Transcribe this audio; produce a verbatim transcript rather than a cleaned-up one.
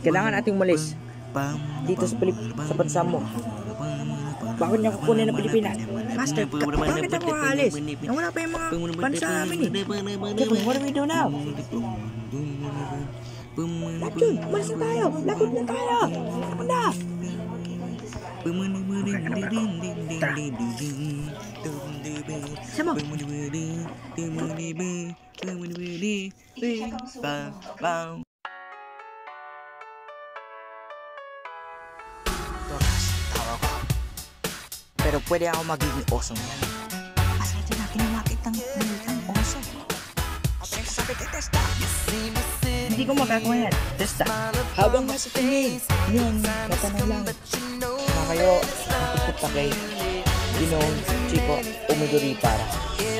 Kailangan nating umalis dito sa Pilip sa bansa mo. Bakit niya kukunin ng Pilipinas? Master, bakit ako aalis? Nawala pa yung mga bansa namin eh. Kevin, what do we do now? Lakyon, umalis na tayo. Lakyon na tayo. Ako na. Tara. Sama. Pero pwede ako magiging oso niya. Asay din natin na makitang militan oso. Okay, sabi kay Testa. Hindi ko magagawa yan. Testa. Habang nasa tingin, yun, natanong lang. Na kayo, nakapagpunta kay Ginong Chico Umidori para.